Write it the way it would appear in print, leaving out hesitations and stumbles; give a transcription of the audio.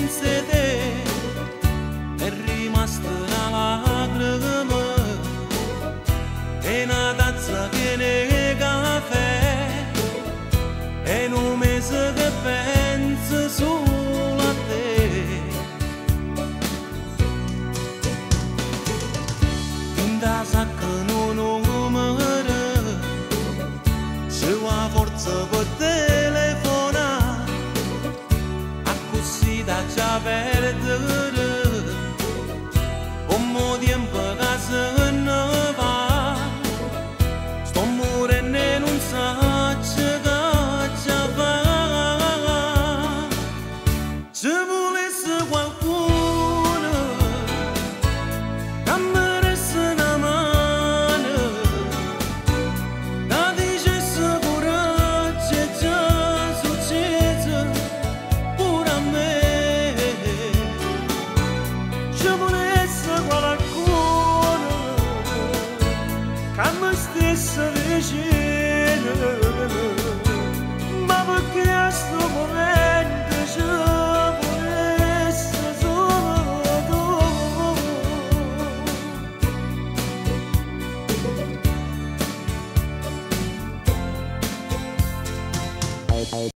sede è rimasta una lacrima e una tazza che caffè e un mese che pensa solo a te. In da sacca non numero se va forza per telefonare a così da già perdere come tempo che se ne va. Sto morendo e non so che già fa. Se volesse